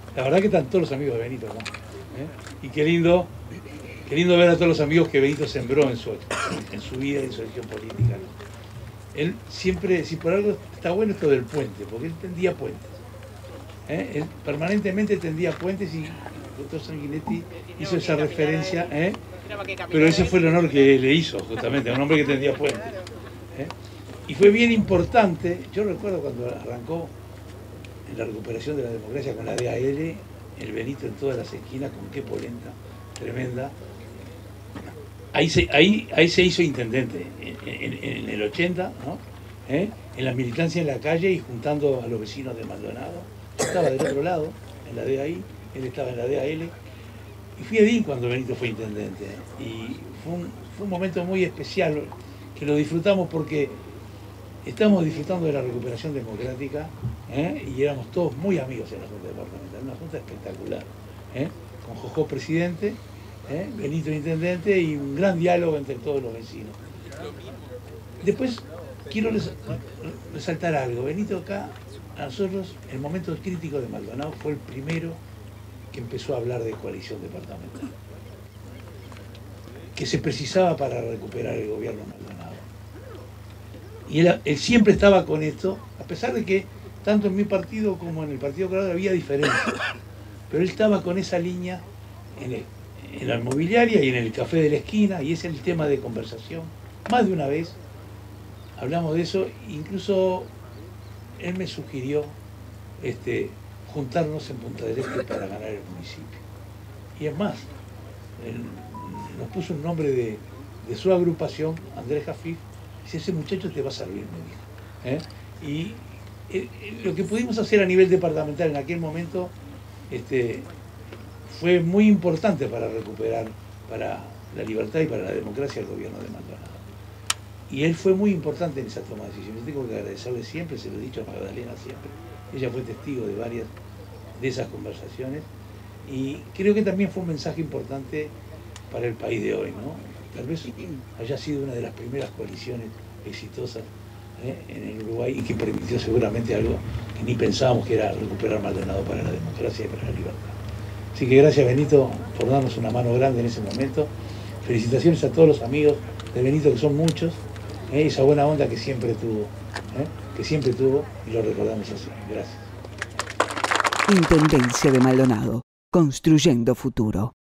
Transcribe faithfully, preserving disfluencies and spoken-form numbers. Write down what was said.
La verdad que están todos los amigos de Benito acá. ¿eh? Y qué lindo, qué lindo ver a todos los amigos que Benito sembró en su, en su vida y en su acción política, ¿no? Él siempre, si por algo está bueno esto del puente, porque él tendía puentes. ¿eh? Él permanentemente tendía puentes y el doctor Sanguinetti hizo esa referencia, ¿eh? Pero ese fue el honor que le hizo justamente a un hombre que tendía puentes. ¿eh? Y fue bien importante, yo recuerdo cuando arrancó en la recuperación de la democracia con la D A L, el Benito en todas las esquinas, con qué polenta tremenda. Ahí se, ahí, ahí se hizo intendente, en, en, en el ochenta, ¿no? ¿Eh? En la militancia en la calle y juntando a los vecinos de Maldonado. Yo estaba del otro lado, en la D A I, él estaba en la D A L, y fui edil cuando Benito fue intendente. Y fue un, fue un momento muy especial, que lo disfrutamos porque estamos disfrutando de la recuperación democrática, ¿eh? Y éramos todos muy amigos en la Junta Departamental, una Junta espectacular, ¿eh? Con Jojó presidente, ¿eh? Benito intendente y un gran diálogo entre todos los vecinos. Después quiero res resaltar algo. Benito acá, a nosotros, en el momento crítico de Maldonado, fue el primero que empezó a hablar de coalición departamental, que se precisaba para recuperar el gobierno de Maldonado. Y él, él siempre estaba con esto, a pesar de que tanto en mi partido como en el Partido Colorado había diferencias, pero él estaba con esa línea en, el, en la inmobiliaria y en el café de la esquina, y ese es el tema de conversación. Más de una vez hablamos de eso, incluso él me sugirió este, juntarnos en Punta del Este para ganar el municipio. Y es más, él nos puso un nombre de, de su agrupación, Andrés Jafif, y dice, ese muchacho te va a servir, me dijo. ¿eh? Y eh, lo que pudimos hacer a nivel departamental en aquel momento este, fue muy importante para recuperar para la libertad y para la democracia el gobierno de Maldonado. Y él fue muy importante en esa toma de decisiones. Tengo que agradecerle siempre, se lo he dicho a Magdalena siempre. Ella fue testigo de varias de esas conversaciones. Y creo que también fue un mensaje importante para el país de hoy, ¿no? Tal vez haya sido una de las primeras coaliciones exitosas ¿eh? en el Uruguay y que permitió seguramente algo que ni pensábamos que era recuperar Maldonado para la democracia y para la libertad. Así que gracias, Benito, por darnos una mano grande en ese momento. Felicitaciones a todos los amigos de Benito, que son muchos, ¿eh? esa buena onda que siempre tuvo, ¿eh? que siempre tuvo, y lo recordamos así. Gracias. Intendencia de Maldonado, construyendo futuro.